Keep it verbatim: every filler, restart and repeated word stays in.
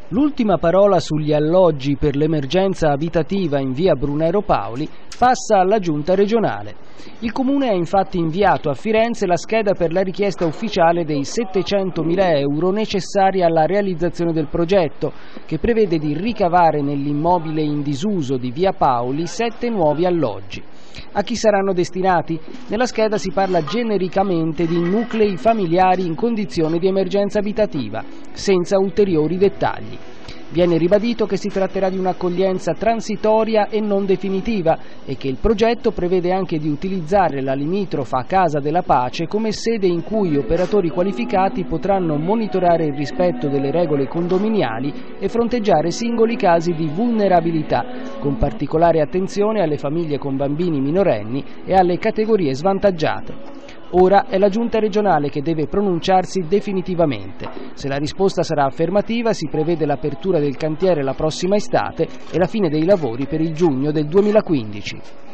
L'ultima parola sugli alloggi per l'emergenza abitativa in via Brunero Paoli passa alla Giunta regionale. Il Comune ha infatti inviato a Firenze la scheda per la richiesta ufficiale dei settecentomila euro necessari alla realizzazione del progetto, che prevede di ricavare nell'immobile in disuso di via Paoli sette nuovi alloggi. A chi saranno destinati? Nella scheda si parla genericamente di nuclei familiari in condizione di emergenza abitativa, senza ulteriori dettagli. Viene ribadito che si tratterà di un'accoglienza transitoria e non definitiva e che il progetto prevede anche di utilizzare la limitrofa Casa della Pace come sede in cui operatori qualificati potranno monitorare il rispetto delle regole condominiali e fronteggiare singoli casi di vulnerabilità, con particolare attenzione alle famiglie con bambini minorenni e alle categorie svantaggiate. Ora è la Giunta regionale che deve pronunciarsi definitivamente. Se la risposta sarà affermativa, si prevede l'apertura del cantiere la prossima estate e la fine dei lavori per il giugno del duemilaquindici.